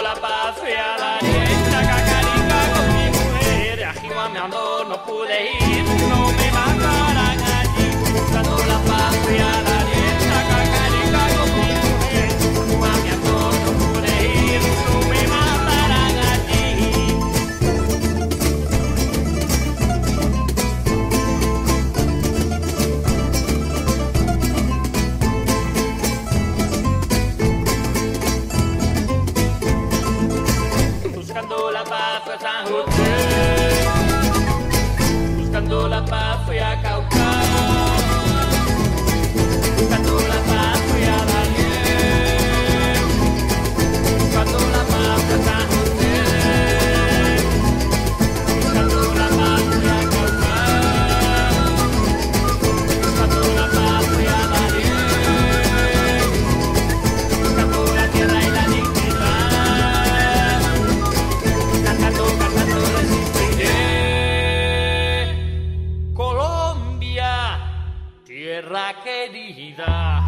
la paz fui a la rienda cacarica con mi mujer, ajiwameando no pude ir, no me matarán allí. Buscando la paz fui a la rienda cacarica con mi mujer, ajiwameando no pude ir, no me matarán allí. Buscando la paz fui a San José, buscando la paz fui a Cauca, buscando la paz fui a Daniel, buscando la paz fui a San José, buscando la paz fui a Cauca, buscando la paz fui a Daniel, buscando la tierra y la dignidad. Cantando, cantando resistiré. Colombia, tierra querida.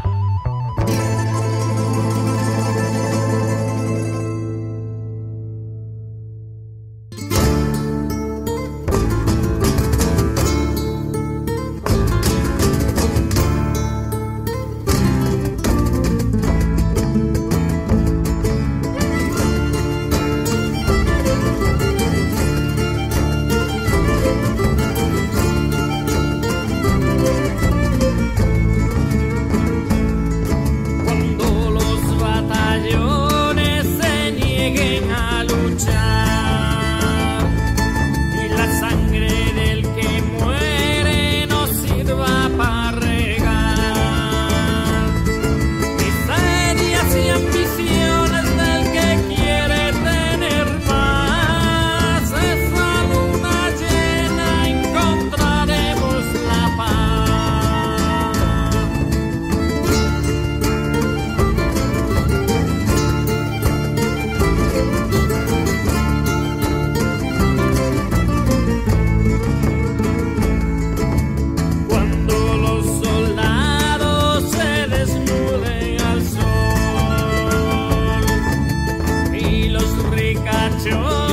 Cuando los batallones se nieguen a luchar y la sangre del que muere no sirva para regar miserias y ambiciones del que quiere tener más, esa luna llena encontraremos la paz. Cuando los soldados se desnuden al sol y los ricachos